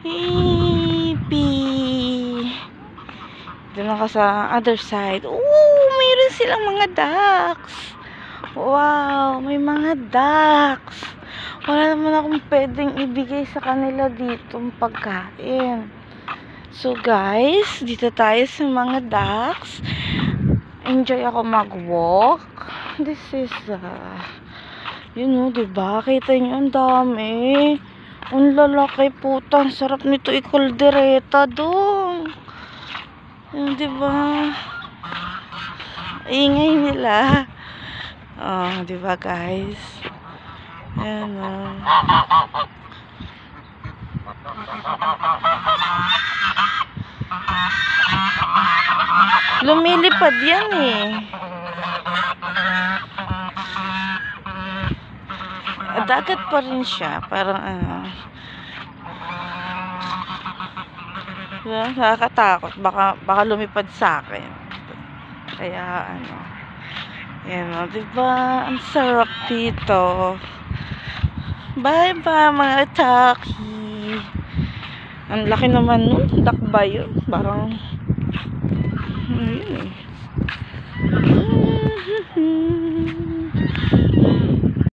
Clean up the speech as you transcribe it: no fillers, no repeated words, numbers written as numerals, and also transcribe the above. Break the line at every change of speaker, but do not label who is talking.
Baby. Doon ako sa other side. Oh, mayroon silang mga ducks. Wow, may mga ducks. Wala naman akong pwedeng ibigay sa kanila dito ang pagkain. So guys, dito tayo sa mga ducks. Enjoy ako mag-walk. This is yun o, diba? Kita nyo, ang dami. Ang lalaki puta. Ang sarap nito ikuldereta doon. Yun, diba? Ingay nila. Oh, diba guys? Ayan o. Lumilipad yan eh. Dagat pa rin siya. Parang nakakatakot. Baka lumipad sa akin. Kaya yan o, diba? Ang sarap dito. Bye bye mga taki. Ang laki naman nun. Dakba yun. Parang yun eh.